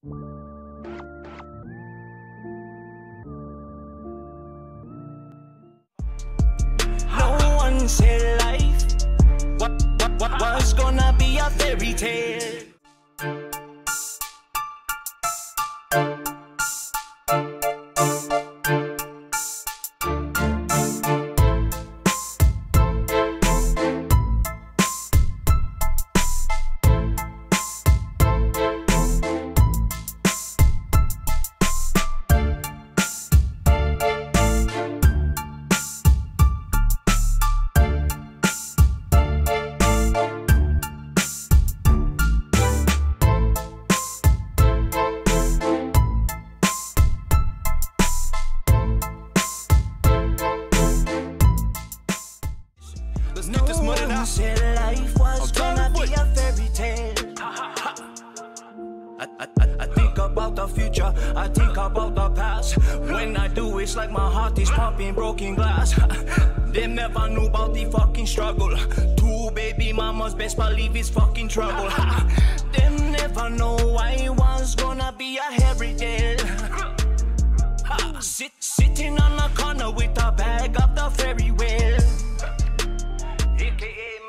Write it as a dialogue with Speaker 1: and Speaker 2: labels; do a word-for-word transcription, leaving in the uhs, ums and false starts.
Speaker 1: No one said life what, what, what was gonna be a fairy tale. No one said life was gonna be a fairy tale. I, I, I think about the future, I think about the past. When I do, it's like my heart is pumping broken glass. They never knew about the fucking struggle. Two baby mamas, best believe it's fucking trouble. Them never know I was gonna be a hairy tale. Sit, sitting on a corner with a bag of the fairy whale, A K A